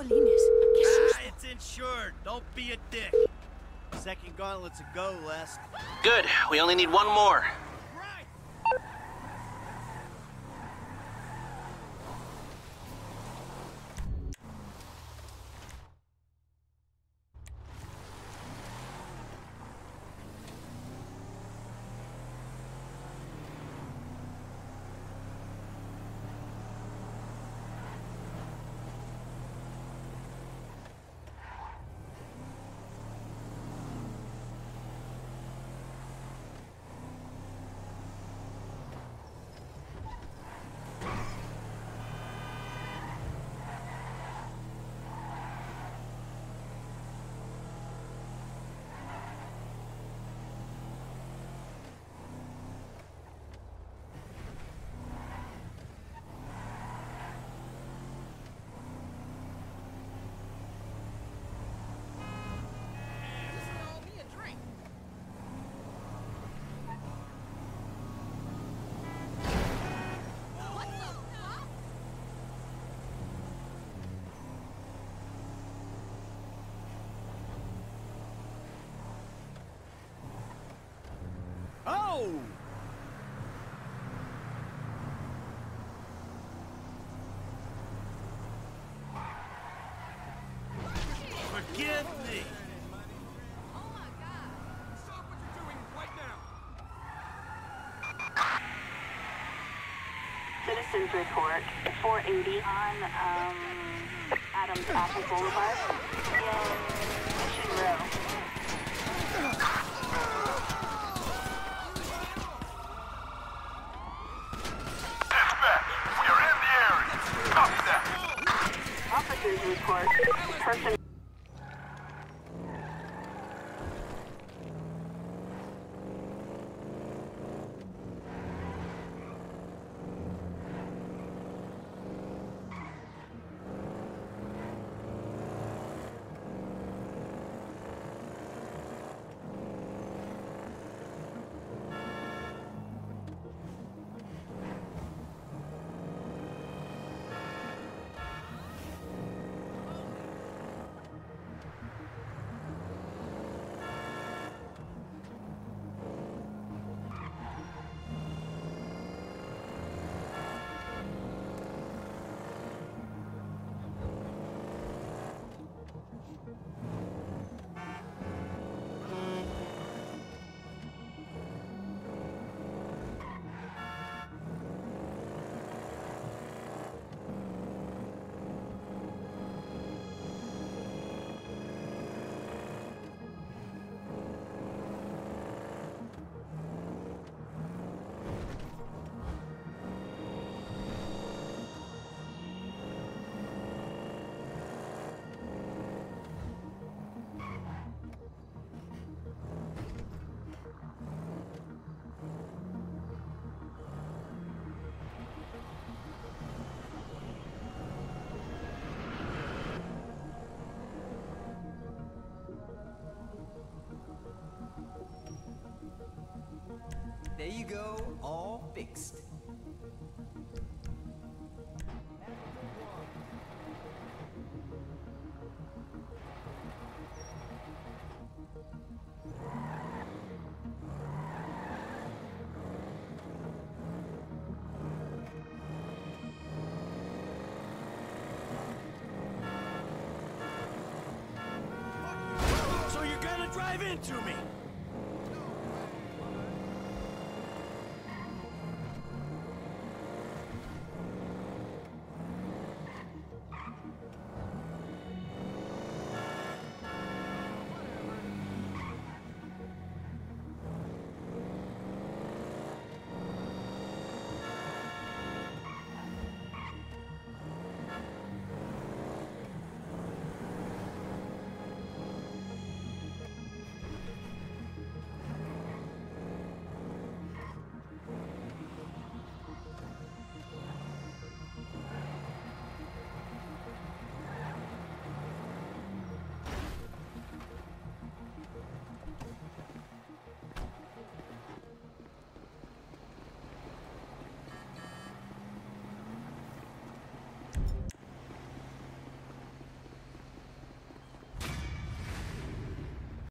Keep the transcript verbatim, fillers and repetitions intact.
Jolines, qué susto. Ah, it's insured. Don't be a dick. Second Gauntlet's a go, Les. Good. We only need one more. Oh! Forgive me! Oh my God. Stop what you're doing right now! Citizens report four eighty on um, Adams Apple Boulevard in Mission Row. Officers report person. There you go, all fixed. So you're gonna drive into me?